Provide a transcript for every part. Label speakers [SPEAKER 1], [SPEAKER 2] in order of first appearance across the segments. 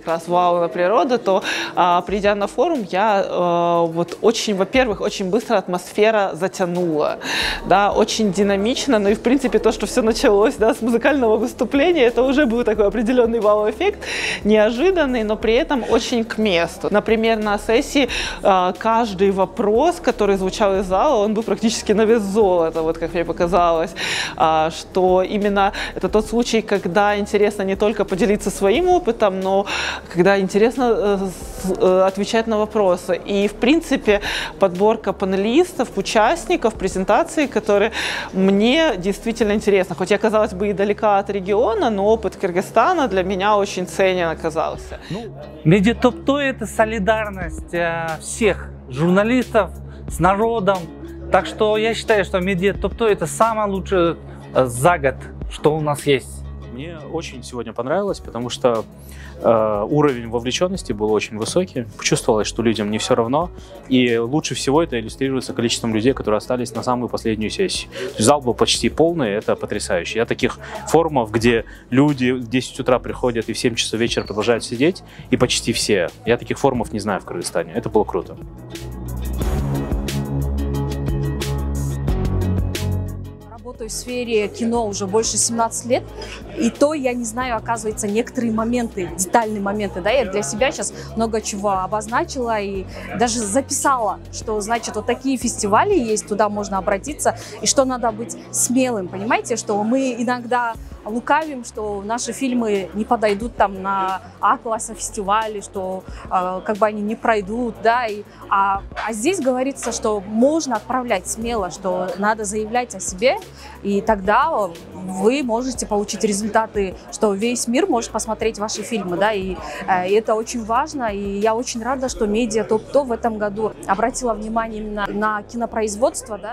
[SPEAKER 1] раз вау на природу, то придя на форум, я вот очень, во-первых, очень быстро атмосфера затянула, да, очень динамично, ну и в принципе то, что все началось, да, с музыкального выступления, это уже был такой определенный вау-эффект, неожиданный, но при этом очень к месту. Например, на сессии каждый вопрос, который звучал из зала, он был практически на вес золота, вот как мне показалось, что именно это тот случай, когда интересно не только поделиться своим опытом, но когда интересно отвечать на вопросы. И, в принципе, подборка панелистов, участников, презентаций, которые мне действительно интересны. Хоть я, казалось бы, и далека от региона, но опыт Кыргызстана для меня очень ценен оказался.
[SPEAKER 2] Медиатоп-то – это солидарность всех журналистов с народом. Так что я считаю, что Медиатоп-то – это самое лучшее за год, что у нас есть.
[SPEAKER 3] Мне очень сегодня понравилось, потому что уровень вовлеченности был очень высокий. Почувствовалось, что людям не все равно. И лучше всего это иллюстрируется количеством людей, которые остались на самую последнюю сессию. Зал был почти полный, это потрясающе. Я таких форумов, где люди в 10 утра приходят и в 7 часов вечера продолжают сидеть, и почти все. Я таких форумов не знаю в Кыргызстане. Это было круто.
[SPEAKER 4] В сфере кино уже больше 17 лет, и то я не знаю, оказывается, некоторые моменты, детальные моменты, да, я для себя сейчас много чего обозначила и даже записала, что, значит, вот такие фестивали есть, туда можно обратиться, и что надо быть смелым, понимаете, что мы иногда лукавим, что наши фильмы не подойдут там на А-класса фестивале, что как бы они не пройдут, да, а здесь говорится, что можно отправлять смело, что надо заявлять о себе, и тогда вы можете получить результаты, что весь мир может посмотреть ваши фильмы, да, и это очень важно, и я очень рада, что Медиатоп-то в этом году обратила внимание именно на кинопроизводство, да.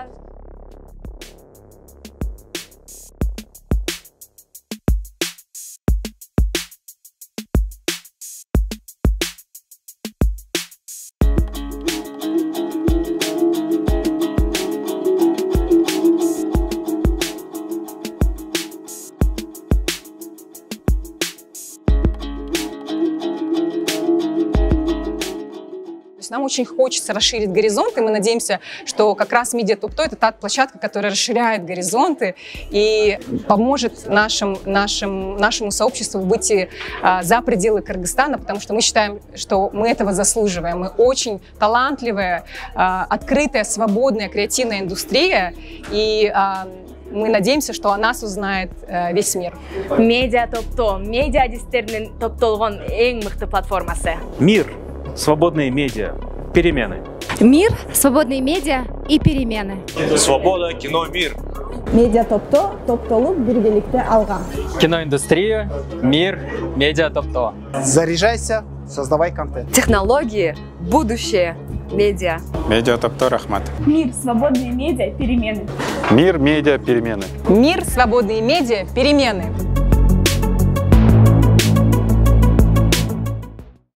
[SPEAKER 5] Нам очень хочется расширить горизонты, мы надеемся, что как раз Медиатоп-то это та площадка, которая расширяет горизонты и поможет нашему сообществу выйти за пределы Кыргызстана, потому что мы считаем, что мы этого заслуживаем. Мы очень талантливая, открытая, свободная, креативная индустрия, и мы надеемся, что о нас узнает весь мир.
[SPEAKER 6] Медиатоп-то, медиадистернин топтолгон эң мыкты платформасы.
[SPEAKER 3] Мир, свободные медиа, перемены.
[SPEAKER 7] Мир, свободные медиа и перемены.
[SPEAKER 8] Свобода, кино, мир.
[SPEAKER 9] Медиатоп-то топтолуп биргеликте алган.
[SPEAKER 10] Киноиндустрия, мир, Медиатоп-то.
[SPEAKER 11] Заряжайся, создавай контент.
[SPEAKER 12] Технологии, будущее, медиа.
[SPEAKER 13] Медиатоп-то рахмат.
[SPEAKER 14] Мир, свободные медиа, перемены.
[SPEAKER 13] Мир, медиа, перемены.
[SPEAKER 5] Мир, свободные медиа, перемены.